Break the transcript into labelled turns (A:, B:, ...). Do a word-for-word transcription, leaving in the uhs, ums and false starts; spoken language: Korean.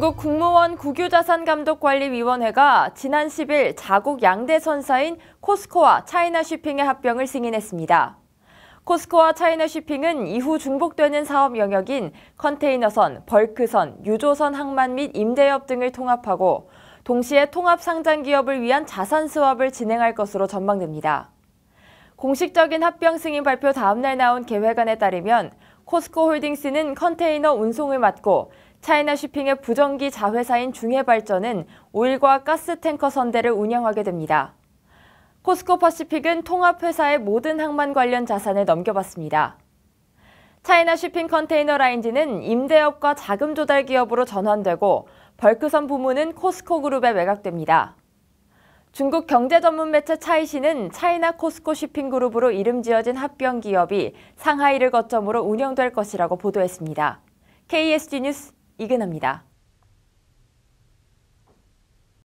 A: 중국 국무원 국유자산감독관리위원회가 지난 십 일 자국 양대 선사인 코스코와 차이나쉬핑의 합병을 승인했습니다. 코스코와 차이나쉬핑은 이후 중복되는 사업 영역인 컨테이너선, 벌크선, 유조선 항만 및 임대업 등을 통합하고 동시에 통합 상장 기업을 위한 자산 스왑을 진행할 것으로 전망됩니다. 공식적인 합병 승인 발표 다음 날 나온 계획안에 따르면 코스코 홀딩스는 컨테이너 운송을 맡고 차이나쉬핑의 부정기 자회사인 중해발전은 오일과 가스 탱커 선대를 운영하게 됩니다. 코스코 퍼시픽은 통합회사의 모든 항만 관련 자산을 넘겨받습니다. 차이나쉬핑 컨테이너 라인지는 임대업과 자금 조달 기업으로 전환되고 벌크선 부문은 코스코 그룹에 매각됩니다. 중국 경제 전문 매체 차이시는 차이나 코스코 쉬핑 그룹으로 이름 지어진 합병 기업이 상하이를 거점으로 운영될 것이라고 보도했습니다. 케이에스지 뉴스 이근아입니다.